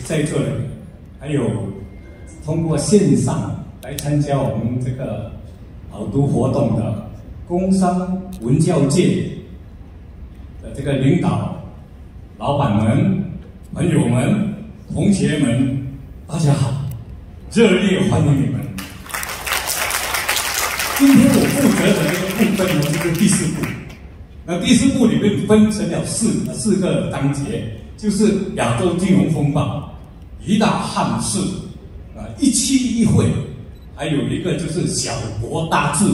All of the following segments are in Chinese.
在座的，还有通过线上来参加我们这个好读活动的工商文教界的这个领导、老板们、朋友们、同学们，大家好，热烈欢迎你们！今天我负责的这个部分呢，就是第4部。那第4部里面分成了四个章节，就是亚洲金融风暴、一大憾事、一期一会，还有一个就是小国大治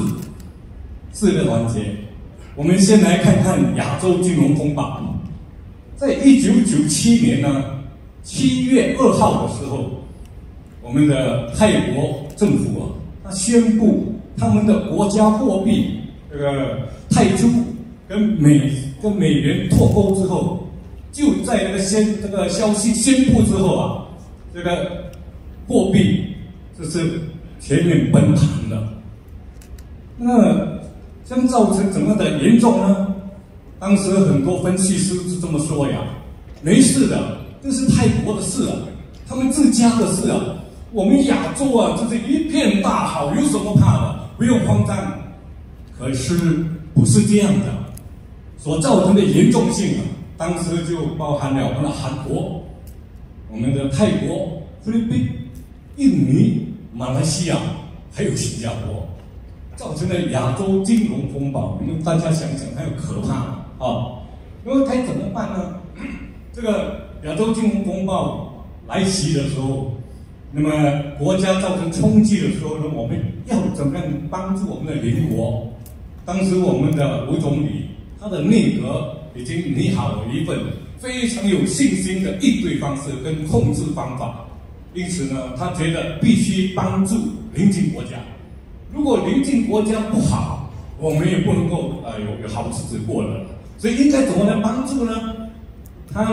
4个环节。我们先来看看亚洲金融风暴。在1997年呢7月2号的时候，我们的泰国政府啊，他宣布他们的国家货币这个泰铢跟美元脱钩之后，就在这个消息宣布之后啊，这个货币就是全面崩盘了。那将造成怎么样的严重呢？当时很多分析师是这么说呀：没事的，这是泰国的事啊，他们自家的事啊，我们亚洲啊，这是一片大好，有什么怕的？不用慌张。可是不是这样的，所造成的严重性啊，当时就包含了我们的韩国、我们的泰国、菲律宾、印尼、马来西亚，还有新加坡，造成了亚洲金融风暴。因为大家想想，还有可怕啊！那么该怎么办呢？这个亚洲金融风暴来袭的时候，那么国家造成冲击的时候呢，我们要怎么样帮助我们的邻国？当时我们的吴总理，他的内阁已经拟好了一份非常有信心的应对方式跟控制方法，因此呢，他觉得必须帮助邻近国家。如果邻近国家不好，我们也不能够有好日子过了。所以应该怎么来帮助呢？他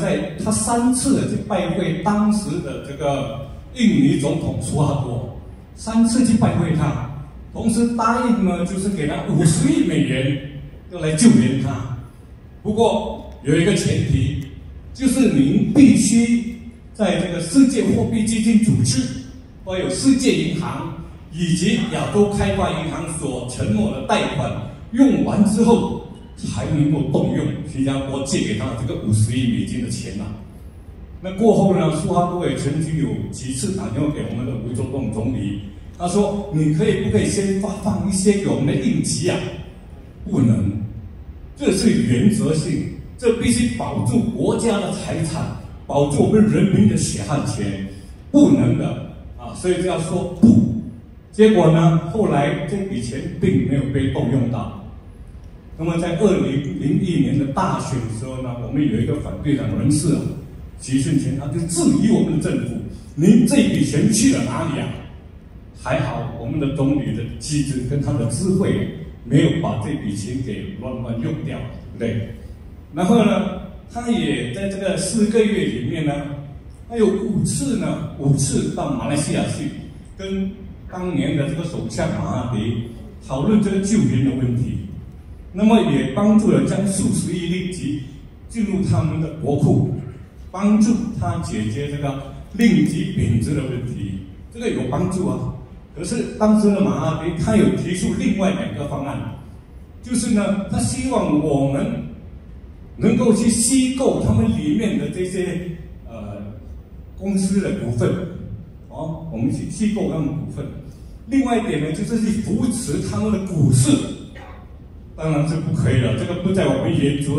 3次去拜会当时的这个印尼总统苏哈多，3次去拜会他，同时答应呢，就是给他50亿美元，要来救援他。不过有一个前提，就是您必须在这个世界货币基金组织，还有世界银行以及亚洲开发银行所承诺的贷款用完之后，才能够动用新加坡借给他这个50亿美金的钱呐。那过后呢，苏哈多也曾经有几次打电话给我们的吴作栋总理，他说：“你不可以先发放一些给我们的应急啊？”不能，这是原则性，这必须保住国家的财产，保住我们人民的血汗钱，不能的啊！所以就要说不。结果呢，后来这笔钱并没有被动用到。那么在2001年的大选的时候呢，我们有一个反对党人士啊，徐顺前，他就质疑我们的政府：“您这笔钱去了哪里啊？”还好我们的总理的机智跟他的智慧，没有把这笔钱给乱用掉，对不对？然后呢，他也在这个4个月里面呢，他有5次到马来西亚去，跟当年的这个首相马哈迪讨论这个救援的问题。那么也帮助了将数十亿令吉进入他们的国库，帮助他解决这个令吉贬值的问题，这个有帮助啊。可是当时的马哈迪他有提出另外2个方案，就是呢，他希望我们能够去吸购他们里面的这些公司的股份，我们去吸购他们股份。另外一点呢，就是去扶持他们的股市。当然是不可以了，这个不在我们援助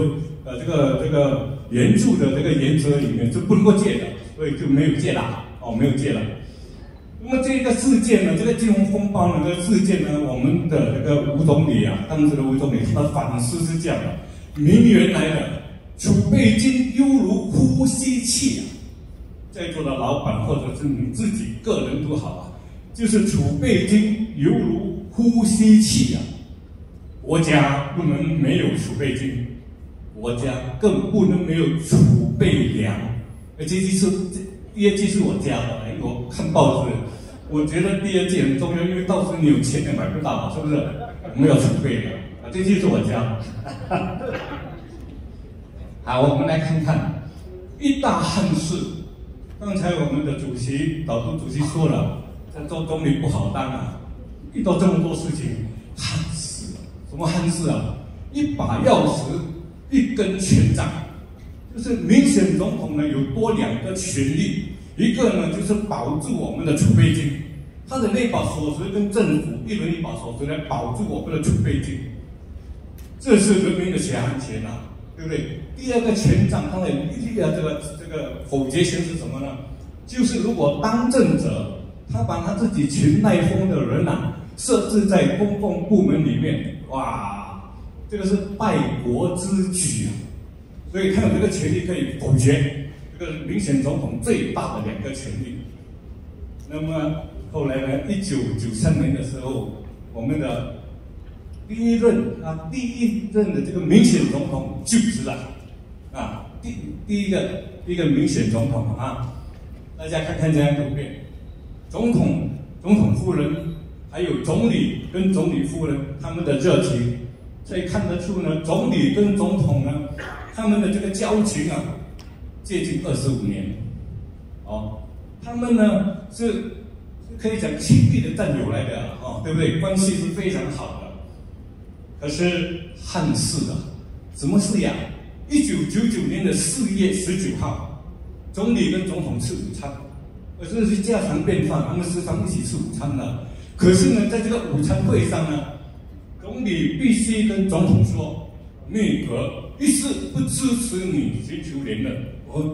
的这个原则里面，是不能够借的，所以就没有借了，没有借了。那么这个事件呢，这个金融风暴呢，这个事件呢，我们的这个吴总理啊，当时的吴总理他的反思是这样的：名媛来的储备金犹如呼吸器啊，在座的老板或者是你自己个人都好啊，就是储备金犹如呼吸器啊。国家不能没有储备金，国家更不能没有储备粮。第二季是我加的，因为我看报纸，我觉得第2季很重要，因为到时候你有钱也买不到，是不是？我们要储备的啊，这季是我加的。好，我们来看看一大憾事。 刚才我们的主席导读主席说了，这做总理不好当啊，遇到这么多事情，憾事啊！什么憾事啊？一把钥匙，一根权杖，就是民选总统呢有多两个权利，一个呢就是保住我们的储备金，他的那把锁匙跟政府一人一把锁匙来保住我们的储备金，这是人民的血汗钱啊！对不对？第二个权杖，它的这个否决权是什么呢？就是如果当政者他把他自己群带风的人啊设置在公共部门里面，哇，这个是败国之举啊！所以他有这个权利可以否决这个民选总统最大的两个权利。那么后来呢，1993年的时候，我们的第一任的这个民选总统就职了，啊，第一个民选总统啊，大家看看这张图片，总统夫人还有总理跟总理夫人他们的热情，所以看得出呢，总理跟总统呢他们的这个交情啊，接近25年，哦，他们呢是可以讲亲密的战友来的哦，对不对？关系是非常好的。可是憾事啊，什么事呀？1999年的4月19号，总理跟总统吃午餐，这是家常便饭，他们时常一起吃午餐的。可是呢，在这个午餐会上呢，总理必须跟总统说，内阁一致不支持你寻求连任。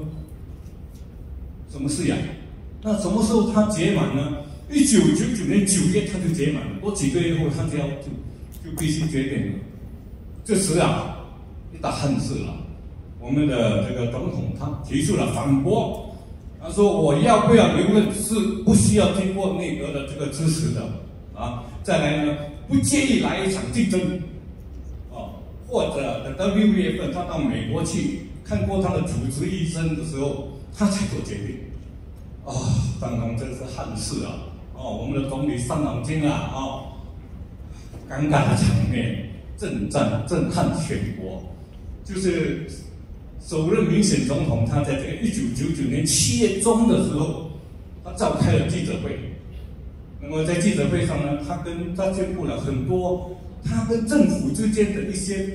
什么事呀？那什么时候他解满呢？1999年9月他就解满了，多几个月后他就必须决定了。这时啊，一大憾事了。我们的这个总统他提出了反驳，他说我要不要留任是不需要经过内阁的这个支持的啊。再来呢，不介意来一场竞争，或者等到6月份他到美国去看过他的主治医生的时候，他才做决定。当然真是憾事啊！我们的总理伤脑筋啊！尴尬的场面，震撼全国。就是首任民选总统，他在这个1999年7月中的时候，他召开了记者会。那么在记者会上呢，他宣布了很多他跟政府之间的一些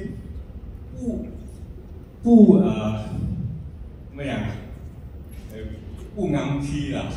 怎么样？不安批啦，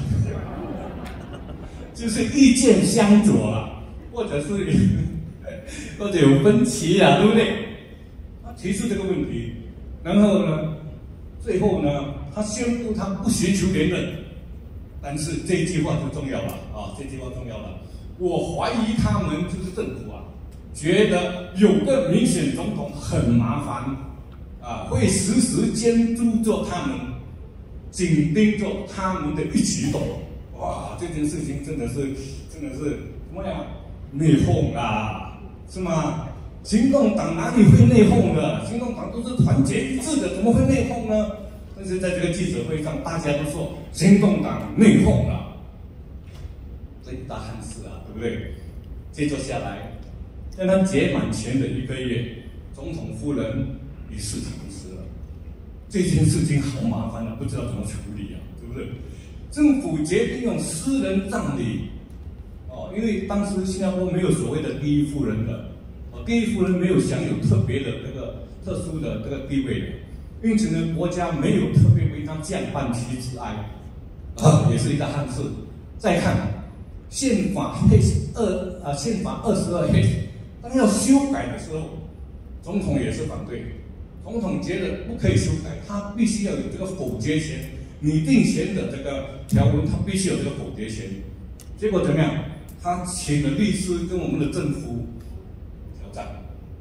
就是意见相左啦，或者有分歧啦，对不对？他提出这个问题，然后呢，最后呢，他宣布他不寻求连任，但是这一句话就重要了啊！这句话重要了。我怀疑他们就是政府啊，觉得有个民选总统很麻烦啊，会时时监督着他们。紧盯着他们的一举一动，哇！这件事情真的是怎么样？内讧啊，是吗？行动党哪里会内讧的？行动党都是团结一致的，怎么会内讧呢？但是在这个记者会上，大家都说行动党内讧了，这一大憾事啊，对不对？接着下来，在他解满前的1个月，总统夫人与世长辞了。这件事情好麻烦啊，不知道怎么处理啊，对不对？政府决定用私人葬礼，因为当时新加坡没有所谓的第一夫人的，第一夫人没有享有特别的这个特殊的这个地位的，因此呢，国家没有特别为他降半旗致哀，也是一个憾事。再看宪法宪法22H，当要修改的时候，总统也是反对。总统觉得不可以修改，他必须要有这个否决权，拟定前的这个条文，他必须有这个否决权。结果怎么样？他请了律师跟我们的政府挑战，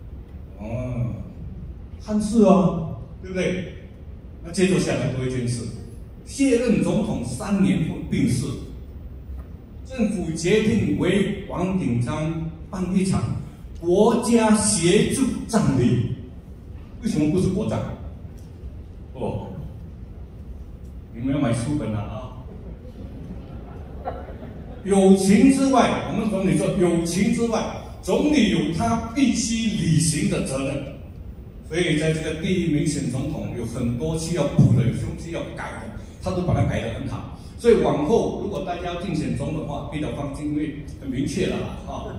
憾事啊，对不对？那接着下来多一件事，卸任总统3年后病逝，政府决定为王鼎章办一场国家协助葬礼。为什么不是国葬？你们要买书本了啊！友情之外，我们总理说，友情之外，总理有他必须履行的责任。所以在这个第一民选总统有很多需要补的，有些东西要改的， 他都把它改得很好。所以往后如果大家要竞选总统的话，必须放进，因为很明确了啊。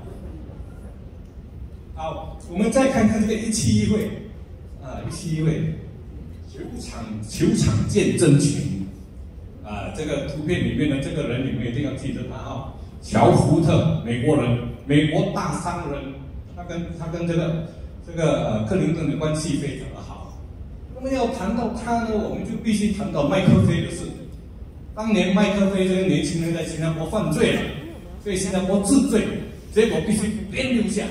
好，我们再看看这个17议会，17议会球场见真情啊，这个图片里面的这个人，你们一定要记得他啊，乔福特，美国人，美国大商人，他跟这个克林顿的关系非常的好。那么要谈到他呢，我们就必须谈到麦克菲的事。当年麦克菲这个年轻人在新加坡犯罪了，被新加坡治罪，结果必须编留下。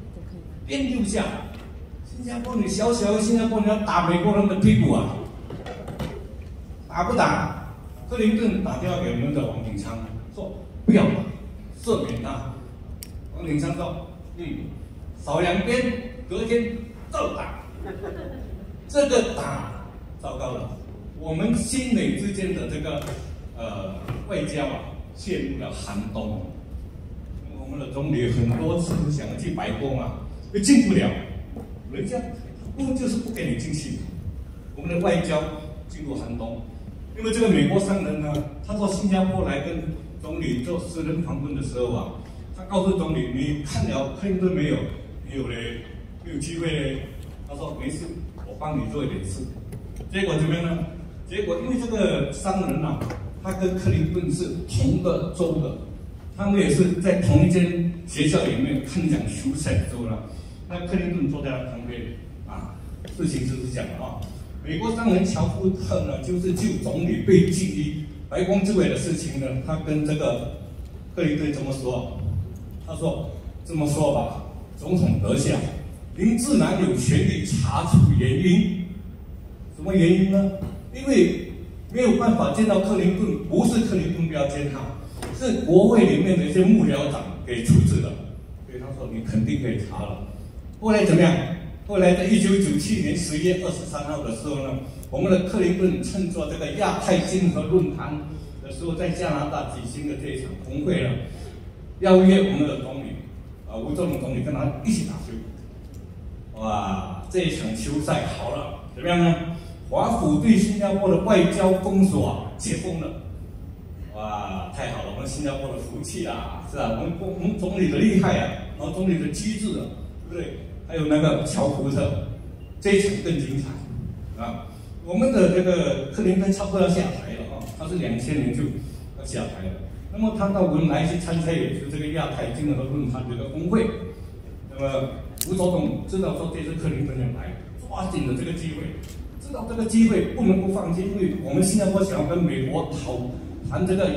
新加坡，你小小的新加坡，你要打美国人的屁股啊？打不打？克林顿打电话给我们的王炳昌说不要打，赦免他。王炳昌说少2边，隔天照打。这个打糟糕了，我们新美之间的这个外交陷入了寒冬。我们的总理很多次都想要去白宫又进不了，人家就是不给你进去。我们的外交进入寒冬。因为这个美国商人呢，他到新加坡来跟总理做私人访问的时候他告诉总理，你看了克林顿没有？没有嘞，没有机会嘞。他说没事，我帮你做一点事。结果怎么样呢？结果因为这个商人他跟克林顿是同个州的，他们也是在同一间学校里面看讲球赛州了。那克林顿坐在他旁边事情就是这样的美国商人乔福特呢，就是就总理被质疑白宫之位的事情呢，他跟这个克林顿怎么说？他说这么说吧，总统阁下，您自然有权利查出原因。什么原因呢？因为没有办法见到克林顿，不是克林顿不要见他，是国会里面的一些幕僚长给处置的。所以他说你肯定可以查了。后来怎么样？后来在1997年10月23号的时候呢，我们的克林顿趁着这个亚太经合论坛的时候，在加拿大举行的这一场峰会呢，邀约我们的总理吴作龙总理跟他一起打球。哇，这一场球赛好了，怎么样呢？华府对新加坡的外交封锁解封了。哇，太好了，我们新加坡的福气是吧？我们总理的厉害然后总理的机智对不对？还有那个乔福特，这一场更精彩我们的这个克林顿差不多要下台了他是2000年就要下台了。那么他到文莱去参加也是这个亚太经合论坛这个峰会。那么吴总统知道说这次克林顿要来，抓紧了这个机会，知道这个机会不能够放弃，因为我们新加坡想要跟美国谈这个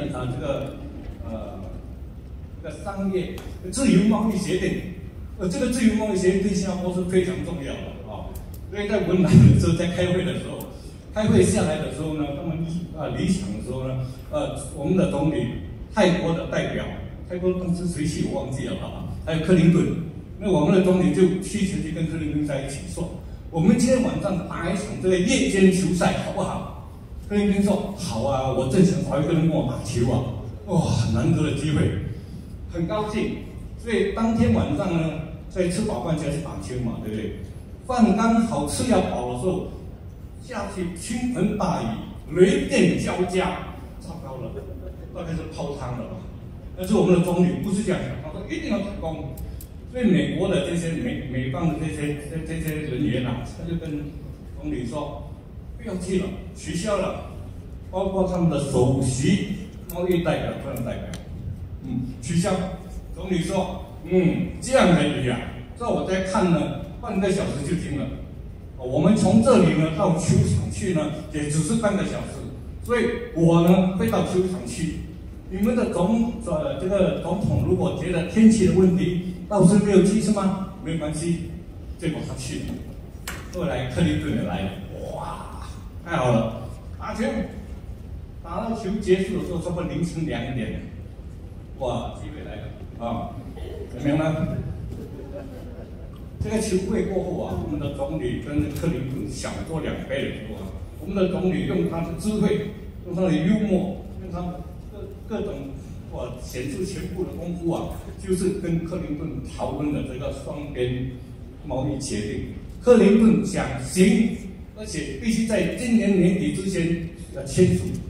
商业自由贸易协定。这个自由贸易协定对新加坡是非常重要的所以在文莱的时候，在开会的时候，开会下来的时候呢，他们离场的时候呢，我们的总理泰国的代表，泰国当时谁去我忘记了还有克林顿，那我们的总理就去跟克林顿在一起说，我们今天晚上打一场这个夜间球赛好不好？克林顿说好我正想找一个人跟我打球很难得的机会，很高兴。所以当天晚上呢，在吃饱饭就要去打球嘛，对不对？饭刚好吃要饱的时候，下起倾盆大雨，雷电交加，糟糕了，大概是泡汤了但是我们的总理不是这样想，他说一定要成功。所以美国的这些美方的这些人员他就跟总理说不要去了，取消了，包括他们的首席贸易代表、专任代表，取消。总理说，这样的雨照我在看呢，半个小时就停了。我们从这里呢到球场去呢，也只是半个小时，所以我呢会到球场去。你们的这个总统如果觉得天气的问题，倒是没有去是吗？没关系，结果他去了。后来克林顿也来了，哇，太好了！打球，打到球结束的时候，差不多凌晨2点，哇，机会来了。怎么样呢？这个球会过后我们的总理跟克林顿小做2倍的多我们的总理用他的智慧，用他的幽默，用他各种显示全部的功夫就是跟克林顿讨论的这个双边贸易协定。克林顿想行，而且必须在今年年底之前要签署，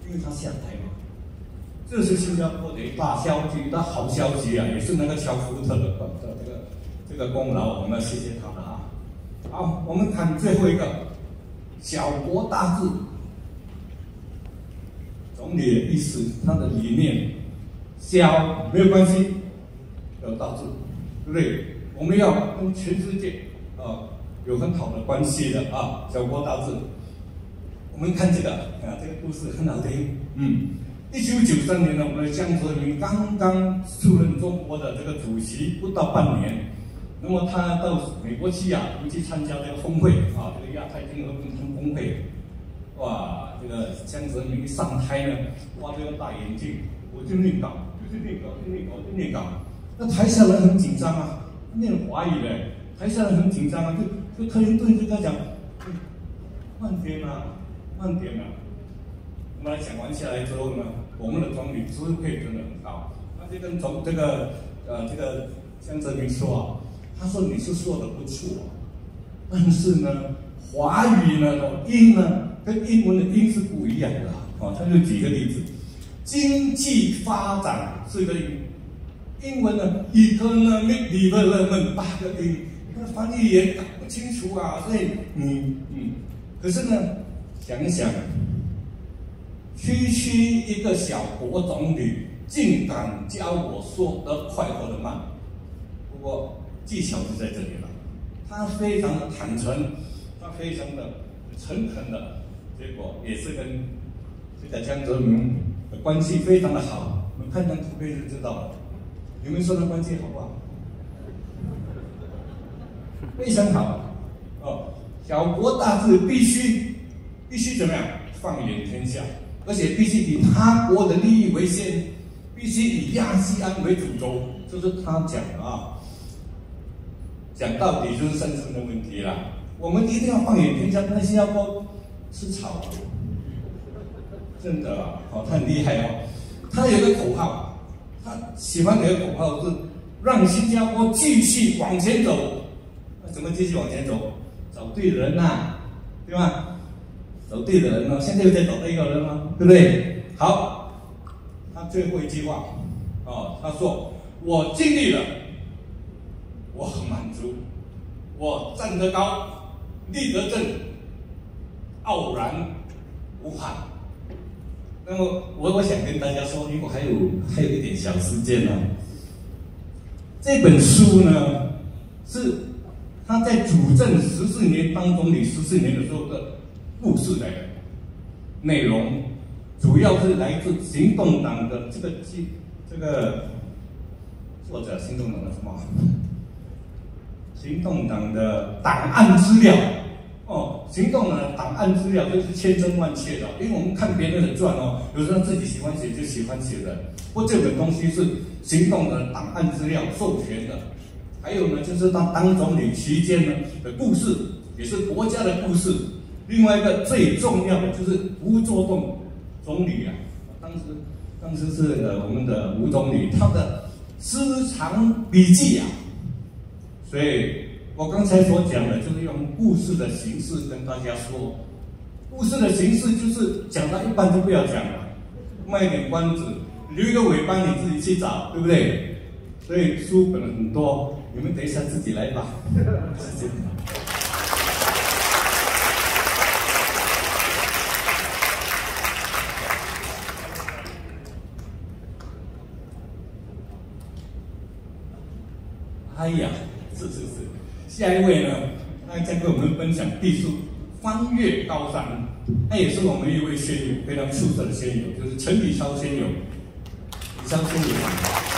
因为他下台嘛。这是新加坡的一大消息，一大好消息啊，也是那个乔福特的这个功劳，我们要谢谢他的啊。好，我们看最后一个小国大治。总理的意思，他的理念，小没有关系，要大治，对不对？我们要跟全世界有很好的关系的啊，小国大治。我们看这个这个故事很好听。1993年呢，我们的江泽民刚刚出任中国的这个主席，不到半年，那么他到美国去去参加这个峰会啊，这个亚太经合共同峰会。哇，这个江泽民一上台呢，哇，这个大眼镜，我就念稿，就是念稿。那台下人很紧张啊，念华语嘞，台下人很紧张啊，就克林顿就跟他讲，慢点啊。我们来讲完下来之后呢，我们的总理智慧真的很高，他就跟这个江泽民说啊，他说你是说的不错，但是呢，华语呢音呢。跟英文的音是不一样的他就举个例子，经济发展是个音，英文呢 economic development 8个音，那翻译也搞不清楚啊，所以可是呢，想一想，区一个小国总理，竟敢教我说得快或者慢，不过技巧就在这里了，他非常的坦诚，他非常的诚恳的。结果也是跟这个江泽民的关系非常的好，我们看张图片就知道了。你们说的关系好不好？非常好小国大治必须怎么样？放眼天下，而且必须以他国的利益为先，必须以亚细安为主轴，这是他讲的啊。讲到底就是生存的问题啦。我们一定要放眼天下，那新加坡。吃草，真的他很厉害他有个口号，他喜欢的一个口号是让新加坡继续往前走。那怎么继续往前走？找对人对吧？找对的人现在又在找对一个人对不对？好，他最后一句话他说：“我尽力了，我很满足，我站得高，立得正。”傲然无憾。那么我想跟大家说，如果还有一点小时间呢，这本书呢是他在主政14年当总理14年的时候的故事来的，内容主要是来自行动党的这个作者，行动党的什么？行动党的档案资料。行动呢，档案资料就是千真万确的，因为我们看别人的传有时候自己喜欢写就喜欢写的。不过这本东西是行动的档案资料授权的，还有呢，就是他当总理期间呢的故事，也是国家的故事。另外一个最重要的就是吴作栋总理当时是我们的吴总理，他的私藏笔记所以。我刚才所讲的，就是用故事的形式跟大家说。故事的形式就是讲到一半就不要讲了，卖一点关子，留一个尾巴你自己去找，对不对？所以书本很多，你们等一下自己来吧。谢谢。哎呀，是。下一位呢，他将跟我们分享艺术翻越高山，他也是我们一位仙友，非常出色的仙友，就是陈李超仙友，李超仙友。